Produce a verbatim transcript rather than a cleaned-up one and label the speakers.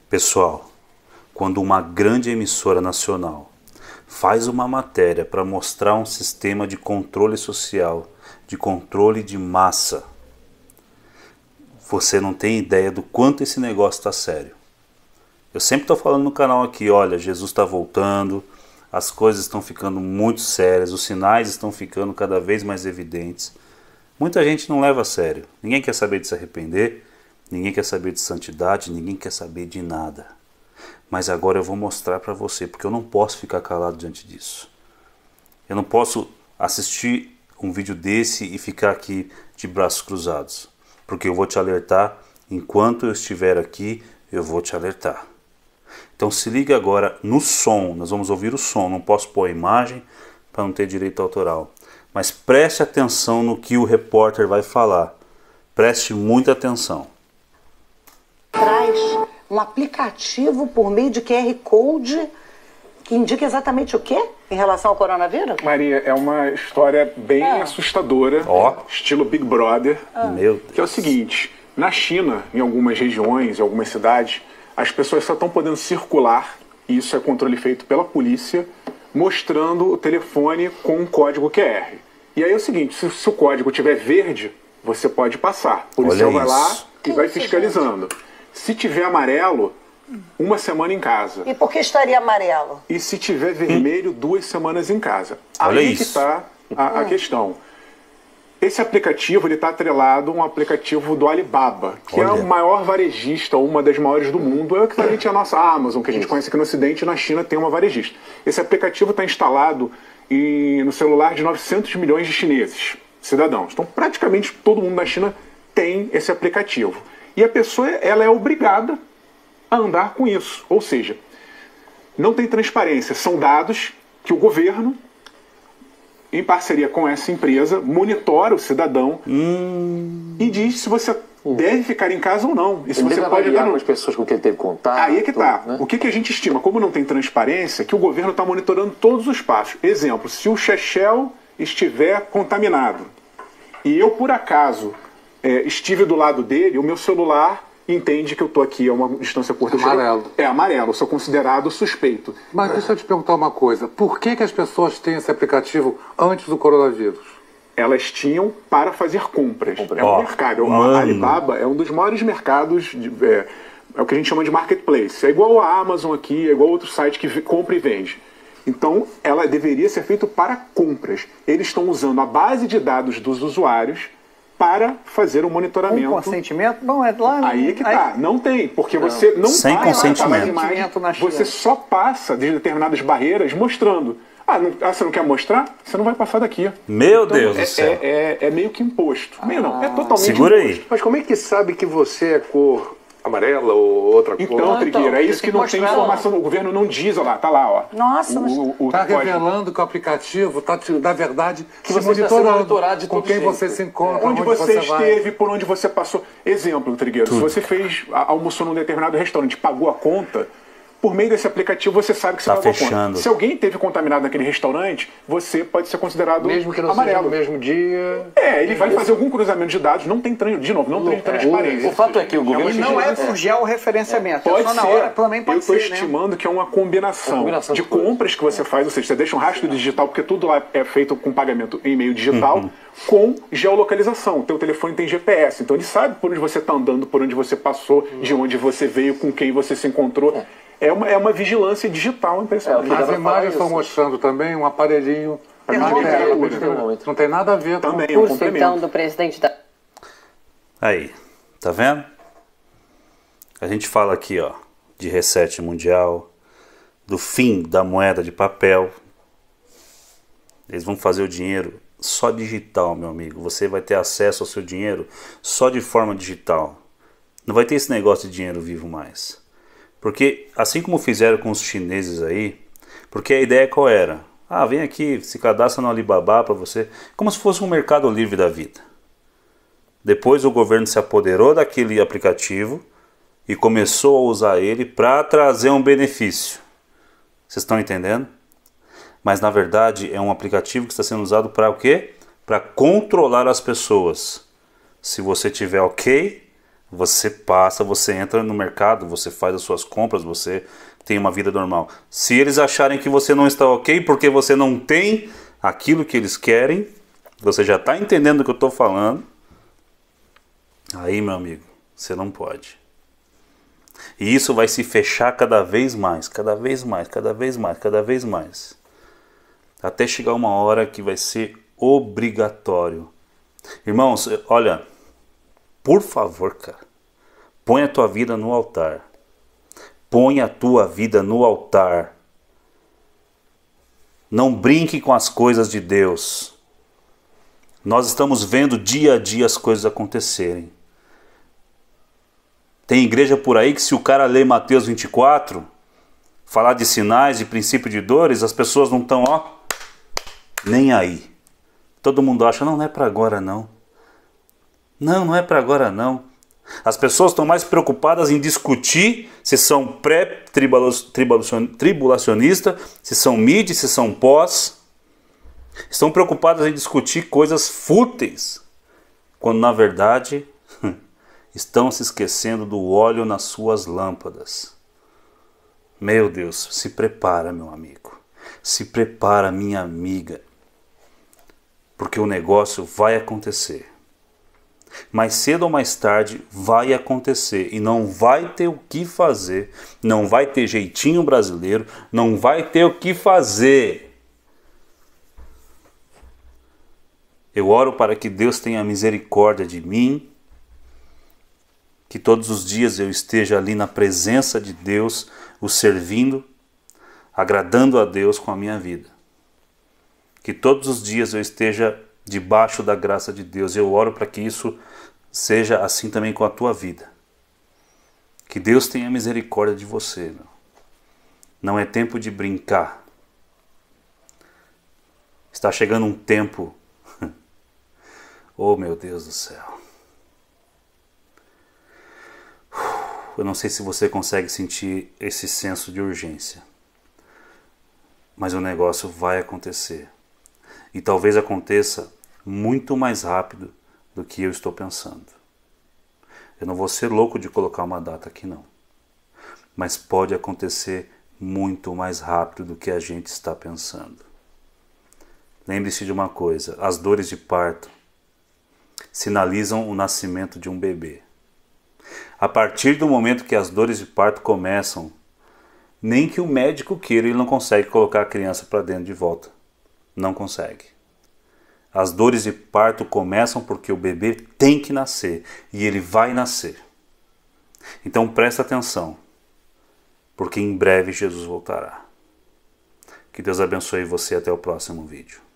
Speaker 1: Pessoal, quando uma grande emissora nacional faz uma matéria para mostrar um sistema de controle social, de controle de massa, você não tem ideia do quanto esse negócio está sério. Eu sempre estou falando no canal aqui, olha, Jesus está voltando, as coisas estão ficando muito sérias, os sinais estão ficando cada vez mais evidentes. Muita gente não leva a sério, ninguém quer saber de se arrepender, ninguém quer saber de santidade, ninguém quer saber de nada. Mas agora eu vou mostrar para você, porque eu não posso ficar calado diante disso. Eu não posso assistir um vídeo desse e ficar aqui de braços cruzados. Porque eu vou te alertar, enquanto eu estiver aqui, eu vou te alertar. Então se liga agora no som, nós vamos ouvir o som, não posso pôr a imagem para não ter direito autoral. Mas preste atenção no que o repórter vai falar. Preste muita atenção.
Speaker 2: Traz um aplicativo por meio de Q R Code que indica exatamente o quê em relação ao coronavírus?
Speaker 3: Maria, é uma história bem
Speaker 2: ah.
Speaker 3: assustadora,
Speaker 1: oh.
Speaker 3: estilo Big Brother,
Speaker 1: ah. Meu Deus.
Speaker 3: Que é o seguinte, na China, em algumas regiões, em algumas cidades, as pessoas só estão podendo circular, e isso é controle feito pela polícia, mostrando o telefone com um código Q R. E aí é o seguinte, se, se o código tiver verde, você pode passar. O policial vai lá e vai fiscalizando. Se tiver amarelo, uma semana em casa.
Speaker 2: E por que estaria amarelo?
Speaker 3: E se tiver vermelho, hum. duas semanas em casa.
Speaker 1: Olha
Speaker 3: Aí
Speaker 1: isso.
Speaker 3: que está a, a questão. Esse aplicativo está atrelado a um aplicativo do Alibaba, que Olha. é o maior varejista, uma das maiores do mundo, é o equivalente à nossa Amazon, que a gente isso. conhece aqui no Ocidente, e na China tem uma varejista. Esse aplicativo está instalado em, no celular de novecentos milhões de chineses, cidadãos. Então praticamente todo mundo na China tem esse aplicativo. E a pessoa ela é obrigada a andar com isso. Ou seja, não tem transparência. São dados que o governo, em parceria com essa empresa, monitora o cidadão hum. e diz se você hum. deve ficar em casa ou não. E se você pode dar
Speaker 4: com as pessoas com quem ele teve contato.
Speaker 3: Aí é que tá.
Speaker 4: Né?
Speaker 3: O que, que a gente estima? Como não tem transparência, que o governo está monitorando todos os passos. Exemplo, se o Chechel estiver contaminado e eu, por acaso, é, estive do lado dele, o meu celular entende que eu estou aqui a uma distância curta.
Speaker 5: Amarelo.
Speaker 3: É amarelo, eu sou considerado suspeito.
Speaker 5: Mas deixa eu te perguntar uma coisa. Por que, que as pessoas têm esse aplicativo antes do coronavírus?
Speaker 3: Elas tinham para fazer compras.
Speaker 5: Compre.
Speaker 3: É um
Speaker 1: oh,
Speaker 3: mercado.
Speaker 1: mano.
Speaker 3: A Alibaba é um dos maiores mercados, de, é, é o que a gente chama de marketplace. É igual a Amazon aqui, é igual outro site que compra e vende. Então, ela deveria ser feita para compras. Eles estão usando a base de dados dos usuários para fazer um monitoramento.
Speaker 6: Com consentimento? Bom, é lá...
Speaker 3: Aí é que tá. Aí... Não tem, porque não. você não
Speaker 1: Sem
Speaker 3: vai
Speaker 1: consentimento.
Speaker 3: Lá, imagem, você só passa de determinadas barreiras mostrando. Ah, não, ah, você não quer mostrar? Você não vai passar daqui.
Speaker 1: Meu
Speaker 3: então,
Speaker 1: Deus
Speaker 3: é,
Speaker 1: do céu.
Speaker 3: É, é, é meio que imposto. Ah, meio não, é totalmente
Speaker 1: segura
Speaker 3: imposto.
Speaker 1: aí.
Speaker 4: Mas como é que sabe que você é cor amarela ou outra cor?
Speaker 3: Então,
Speaker 6: ah,
Speaker 3: Trigueira,
Speaker 6: então,
Speaker 3: é isso que não tem informação.
Speaker 6: Não.
Speaker 3: O governo não diz, olha lá, tá lá, ó.
Speaker 2: Nossa, mas...
Speaker 5: Está revelando que o aplicativo está, na verdade,
Speaker 4: que
Speaker 5: se
Speaker 4: você
Speaker 5: monitorando,
Speaker 4: está monitorado de
Speaker 5: com quem
Speaker 4: jeito.
Speaker 5: você se encontra,
Speaker 3: onde,
Speaker 5: onde
Speaker 3: você,
Speaker 5: você
Speaker 3: esteve,
Speaker 5: vai.
Speaker 3: por onde você passou. Exemplo, Trigueiro, se você fez, almoçou num determinado restaurante, pagou a conta, por meio desse aplicativo você sabe que você
Speaker 1: tá
Speaker 3: pagou
Speaker 1: fechando.
Speaker 3: a conta. Se alguém teve contaminado naquele restaurante, você pode ser considerado
Speaker 4: mesmo que não
Speaker 3: amarelo.
Speaker 4: seja no mesmo dia.
Speaker 3: É, ele vai fazer algum cruzamento de dados, não tem, de novo, não tem transparência.
Speaker 4: O fato é que o governo...
Speaker 6: Não é por georreferenciamento, é
Speaker 3: Pode
Speaker 6: só na
Speaker 3: ser.
Speaker 6: hora, também pode
Speaker 3: Eu estou
Speaker 6: ser,
Speaker 3: estimando
Speaker 6: né?
Speaker 3: que é uma combinação,
Speaker 4: Uma combinação
Speaker 3: de
Speaker 4: de coisas.
Speaker 3: compras que você faz, ou seja, você deixa um rastro digital, porque tudo lá é feito com pagamento em meio digital,
Speaker 1: Uhum.
Speaker 3: com geolocalização. O teu telefone tem G P S, então ele sabe por onde você está andando, por onde você passou,
Speaker 4: Uhum.
Speaker 3: de onde você veio, com quem você se encontrou. É. É uma, é uma vigilância digital impressionante.
Speaker 4: É,
Speaker 5: As imagens estão mostrando também um aparelhinho
Speaker 3: É
Speaker 5: na
Speaker 3: uma
Speaker 5: tela.
Speaker 3: temperatura.
Speaker 5: Não tem nada a ver
Speaker 3: Também,
Speaker 5: com
Speaker 3: é um
Speaker 5: o
Speaker 7: Curso, então, do presidente da...
Speaker 1: Aí, tá vendo? A gente fala aqui, ó, de reset mundial, do fim da moeda de papel. Eles vão fazer o dinheiro só digital, meu amigo. Você vai ter acesso ao seu dinheiro só de forma digital. Não vai ter esse negócio de dinheiro vivo mais. Porque, assim como fizeram com os chineses aí, porque a ideia qual era? Ah, vem aqui, se cadastra no Alibaba para você, como se fosse um mercado livre da vida. Depois o governo se apoderou daquele aplicativo e começou a usar ele para trazer um benefício. Vocês estão entendendo? Mas na verdade é um aplicativo que está sendo usado para o quê? Para controlar as pessoas. Se você tiver ok, Você passa, você entra no mercado, você faz as suas compras, você tem uma vida normal. Se eles acharem que você não está ok porque você não tem aquilo que eles querem, você já está entendendo o que eu estou falando, aí, meu amigo, você não pode. E isso vai se fechar cada vez mais, cada vez mais, cada vez mais, cada vez mais. Até chegar uma hora que vai ser obrigatório. Irmãos, olha, por favor, cara, põe a tua vida no altar. Põe a tua vida no altar. Não brinque com as coisas de Deus. Nós estamos vendo dia a dia as coisas acontecerem. Tem igreja por aí que se o cara ler Mateus vinte e quatro, falar de sinais, de princípio de dores, as pessoas não estão, ó, nem aí. Todo mundo acha, não, não é para agora não. Não, não é para agora não. As pessoas estão mais preocupadas em discutir se são pré-tribulacionistas, se são mid, se são pós. Estão preocupadas em discutir coisas fúteis, quando na verdade estão se esquecendo do óleo nas suas lâmpadas. Meu Deus, se prepara, meu amigo. Se prepara, minha amiga. Porque o negócio vai acontecer. Mais cedo ou mais tarde vai acontecer. E não vai ter o que fazer. Não vai ter jeitinho brasileiro. Não vai ter o que fazer. Eu oro para que Deus tenha misericórdia de mim. Que todos os dias eu esteja ali na presença de Deus, o servindo, agradando a Deus com a minha vida. Que todos os dias eu esteja debaixo da graça de Deus. Eu oro para que isso seja assim também com a tua vida. Que Deus tenha misericórdia de você. Meu. Não é tempo de brincar. Está chegando um tempo... Oh, meu Deus do céu. Eu não sei se você consegue sentir esse senso de urgência. Mas o negócio vai acontecer. E talvez aconteça muito mais rápido do que eu estou pensando. Eu não vou ser louco de colocar uma data aqui não. Mas pode acontecer muito mais rápido do que a gente está pensando. Lembre-se de uma coisa, as dores de parto sinalizam o nascimento de um bebê. A partir do momento que as dores de parto começam, nem que o médico queira, ele não consegue colocar a criança para dentro de volta. Não consegue. As dores de parto começam porque o bebê tem que nascer e ele vai nascer. Então presta atenção, porque em breve Jesus voltará. Que Deus abençoe você até o próximo vídeo.